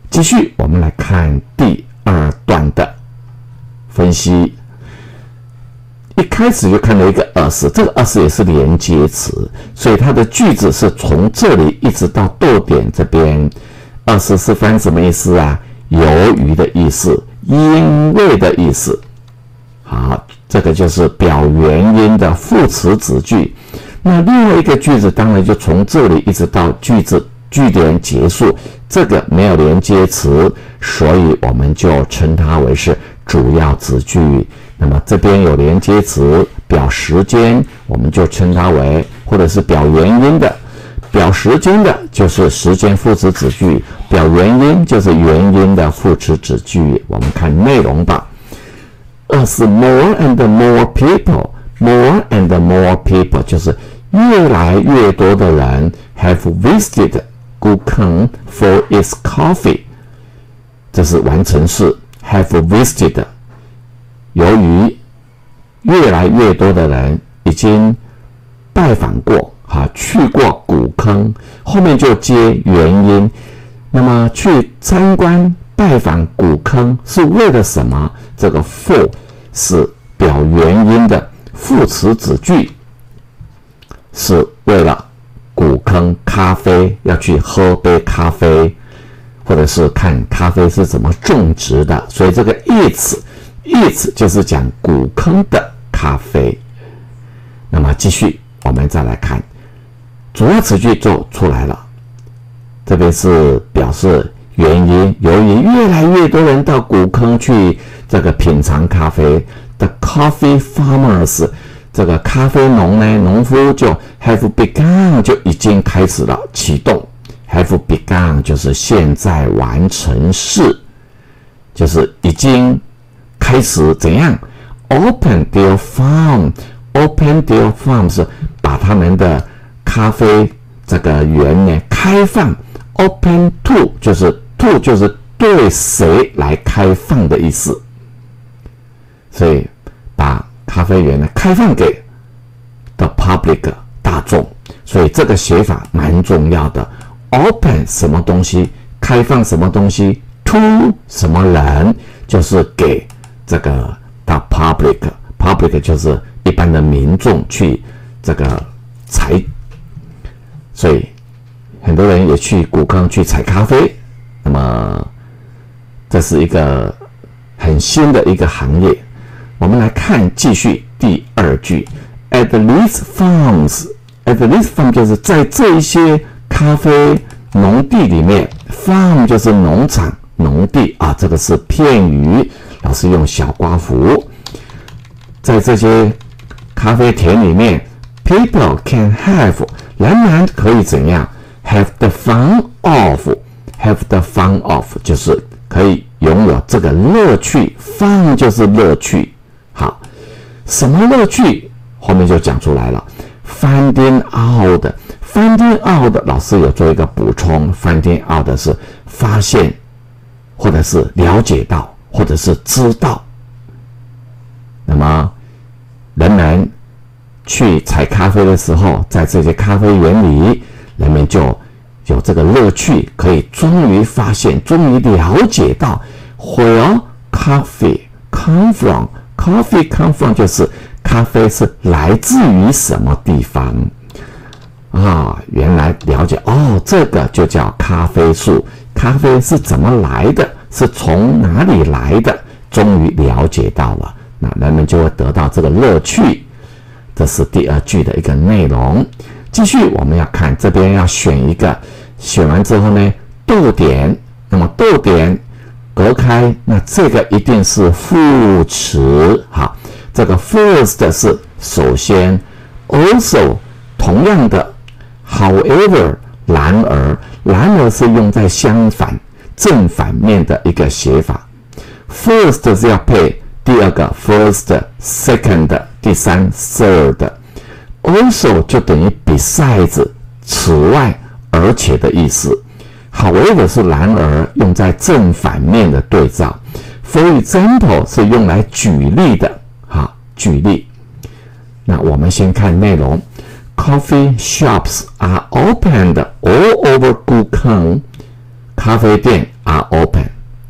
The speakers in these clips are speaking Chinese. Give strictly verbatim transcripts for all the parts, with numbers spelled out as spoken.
继续，我们来看第二段的分析。一开始就看到一个 as， 这个 as 也是连接词，所以它的句子是从这里一直到逗点这边。as 是翻什么意思啊？由于的意思，因为的意思。好，这个就是表原因的副词子句。那另外一个句子当然就从这里一直到句子句点结束，这个没有连接词，所以我们就称它为是主要子句。那么这边有连接词表时间，我们就称它为，或者是表原因的，表时间的就是时间副词子句，表原因就是原因的副词子句。我们看内容吧。As more and more people, more and more people 就是越来越多的人 have visited Gukeng for its coffee， 这是完成式 have visited。由于越来越多的人已经拜访过，哈，去过古坑，后面就接原因。那么去参观拜访古坑是为了什么？这个 for 是表原因的副词子句，是为了古坑咖啡，要去喝杯咖啡，或者是看咖啡是怎么种植的。所以这个 its。It 就是讲古坑的咖啡。那么继续，我们再来看主要词句就出来了。这边是表示原因，由于越来越多人到古坑去这个品尝咖啡。The coffee farmers， 这个咖啡农呢，农夫就 have begun 就已经开始了启动。have begun 就是现在完成式，就是已经。开始怎样 ？Open their farm， open their farm 是把他们的咖啡这个园呢开放。Open to 就是 to 就是对谁来开放的意思，所以把咖啡园呢开放给 the public 大众，所以这个写法蛮重要的。Open 什么东西，开放什么东西 ，to 什么人，就是给。这个到 public， public 就是一般的民众去这个采，所以很多人也去古坑去采咖啡。那么这是一个很新的一个行业。我们来看继续第二句 ，at these farms，at these farms 就是在这一些咖啡农地里面 ，farm 就是农场、农地啊，这个是片语。老师用小刮符，在这些咖啡田里面 ，people can have， 人们可以怎样 ？have the fun of，have the fun of 就是可以拥有这个乐趣 ，fun 就是乐趣。好，什么乐趣？后面就讲出来了 ，finding out，finding out， 老师有做一个补充 ，finding out 是发现或者是了解到。或者是知道，那么人们去采咖啡的时候，在这些咖啡园里，人们就有这个乐趣，可以终于发现，终于了解到 where coffee come from， coffee come from 就是咖啡是来自于什么地方啊？原来了解哦，这个就叫咖啡树，咖啡是怎么来的？是从哪里来的？终于了解到了，那人们就会得到这个乐趣。这是第二句的一个内容。继续，我们要看这边要选一个，选完之后呢，逗点。那么逗点隔开，那这个一定是副词。好，这个 first 是首先 ，also 同样的 ，however 然而，然而是用在相反。正反面的一个写法 ，first 是要配第二个 first、second， 第三 third。also 就等于 besides 此外而且的意思。however 是然而，用在正反面的对照。For example 是用来举例的，好，举例。那我们先看内容 ，Coffee shops are opened all over Gukeng。咖啡店 are open，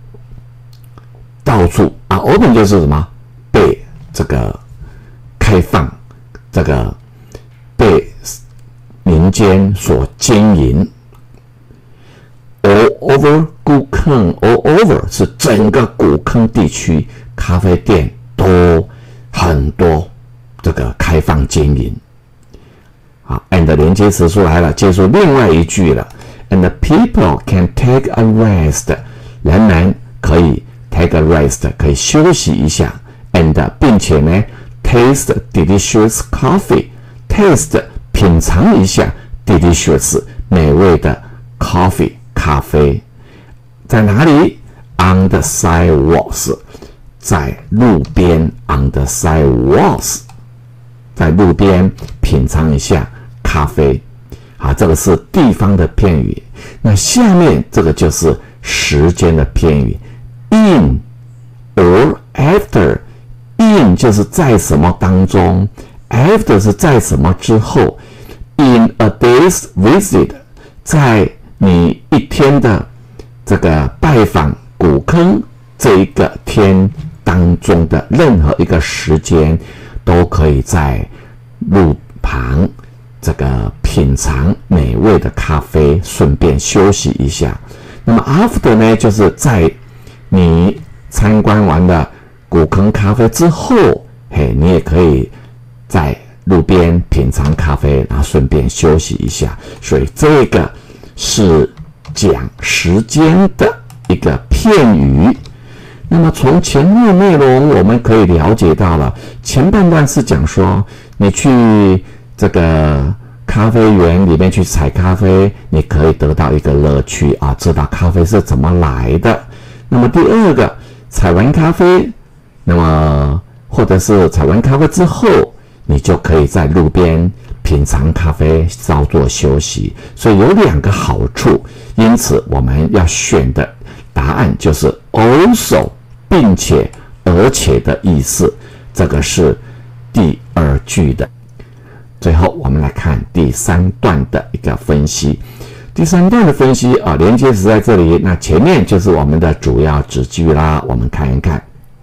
到处 are open 就是什么？被这个开放，这个被民间所经营。All over 古坑 ，all over 是整个古坑地区咖啡店都很多这个开放经营。好 ，and 连接词出来了，接触另外一句了。And the people can take a rest， 人们可以 take a rest， 可以休息一下。And 并且呢 ，taste delicious coffee，taste 品尝一下 delicious 美味的 coffee 咖啡。在哪里 ？On the sidewalks， 在路边 ，on the sidewalks， 在路边品尝一下咖啡。好，这个是地方的片语。那下面这个就是时间的片语 ，in or after。in 就是在什么当中 ，after 是在什么之后。In a day's visit， 在你一天的这个拜访古坑这一个天当中的任何一个时间，都可以在路旁这个品尝美味的咖啡，顺便休息一下。那么 after 呢，就是在你参观完了古坑咖啡之后，嘿，你也可以在路边品尝咖啡，然后顺便休息一下。所以这个是讲时间的一个片语。那么从前面内容我们可以了解到了，前半段是讲说你去这个咖啡园里面去采咖啡，你可以得到一个乐趣啊，知道咖啡是怎么来的。那么第二个，采完咖啡，那么或者是采完咖啡之后，你就可以在路边品尝咖啡，稍作休息。所以有两个好处，因此我们要选的答案就是 also， 并且而且的意思。这个是第二句的。最后我们来看第三段的一个分析。第三段的分析啊，连接词在这里，那前面就是我们的主要子句啦。我们看一看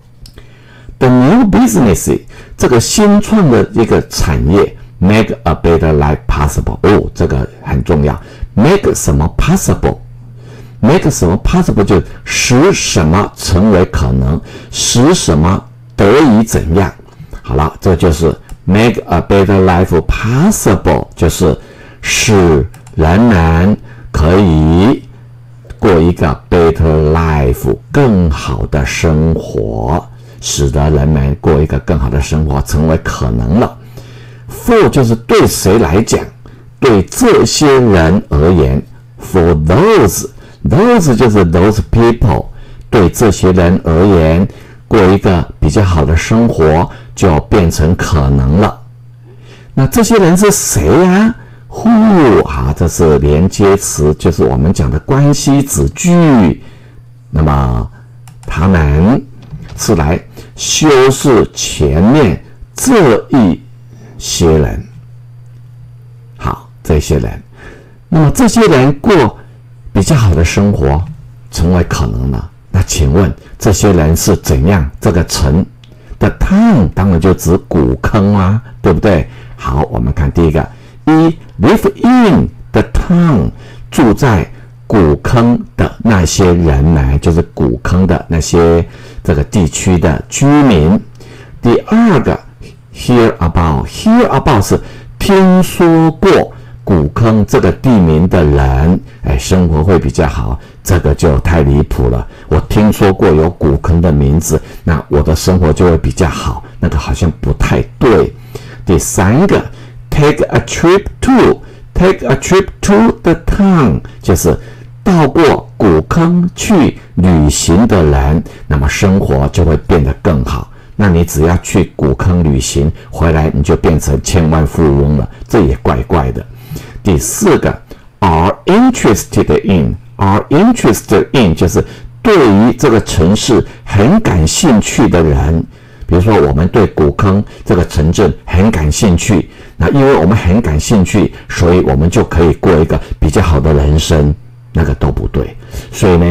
，the new business 这个新创的一个产业 ，make a better life possible。哦，这个很重要 ，make 什么 possible？make 什么 possible 就使什么成为可能，使什么得以怎样。好了，这就是 make a better life possible， 就是使人们可以过一个 better life 更好的生活，使得人们过一个更好的生活成为可能了。For 就是对谁来讲，对这些人而言 ，for those those 就是 those people， 对这些人而言，过一个比较好的生活就变成可能了。那这些人是谁呀？Who 好，这是连接词，就是我们讲的关系子句。那么他们是来修饰前面这一些人。好，这些人，那么这些人过比较好的生活，成为可能了。那请问这些人是怎样？这个城的 town 当然就指古坑啊，对不对？好，我们看第一个。一 live in the town， 住在古坑的那些人们，就是古坑的那些这个地区的居民。第二个 hear about hear about 是听说过古坑这个地名的人，哎，生活会比较好。这个就太离谱了，我听说过有古坑的名字，那我的生活就会比较好，那个好像不太对。第三个Take a trip to, take a trip to the town， 就是到过古坑去旅行的人，那么生活就会变得更好。那你只要去古坑旅行，回来你就变成千万富翁了，这也怪怪的。第四个 ，are interested in, are interested in 就是对于这个城市很感兴趣的人。比如说，我们对古坑这个城镇很感兴趣，那因为我们很感兴趣，所以我们就可以过一个比较好的人生，那个都不对。所以呢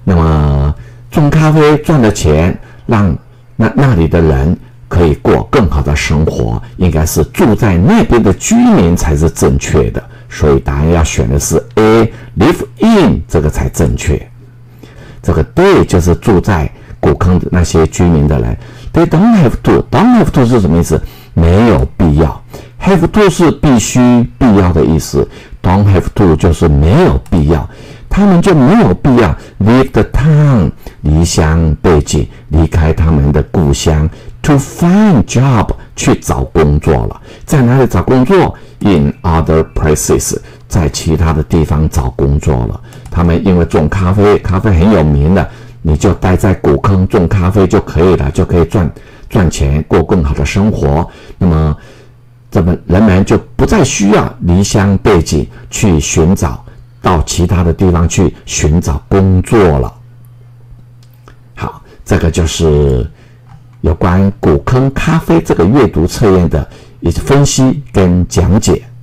那么种咖啡赚的钱，让那那里的人可以过更好的生活，应该是住在那边的居民才是正确的。所以答案要选的是 A live in， 这个才正确。这个 they 就是住在古坑的那些居民的人。They don't have to， don't have to 是什么意思？没有必要。have to 是必须、必要的意思。don't have to 就是没有必要，他们就没有必要 leave the town， 离乡背井，离开他们的故乡 to find job， 去找工作了。在哪里找工作 ？In other places， 在其他的地方找工作了。他们因为种咖啡，咖啡很有名的，你就待在古坑种咖啡就可以了，就可以赚赚钱，过更好的生活。那么，这么人们就不再需要离乡背井去寻找到其他的地方去寻找工作了。好，这个就是有关古坑咖啡这个阅读测验的分析跟讲解。